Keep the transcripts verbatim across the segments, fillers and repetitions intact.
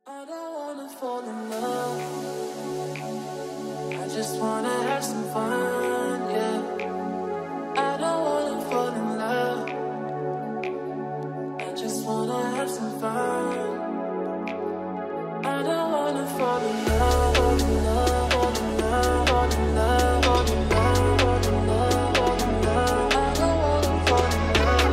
I don't wanna fall in love. I just wanna have some fun, yeah. I don't wanna fall in love. I just wanna have some fun. I don't wanna fall in love, fall in love, fall in love, fall in love, fall in love, fall in love, fall in love. I don't wanna fall in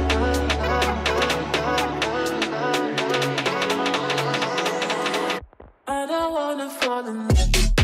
love. I don't wanna fall in love.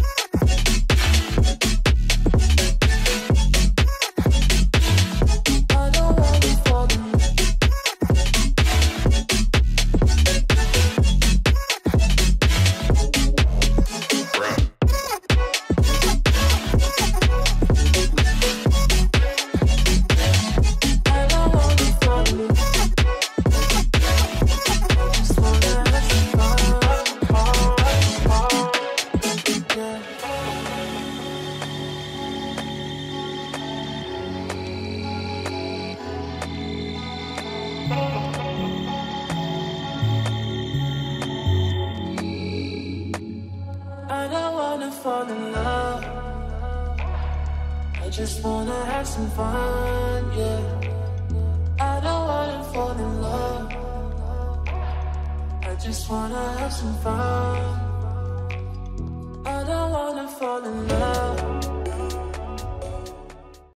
I don't wanna fall in love. I just wanna have some fun, yeah. I don't wanna fall in love. I just wanna have some fun. I don't wanna fall in love.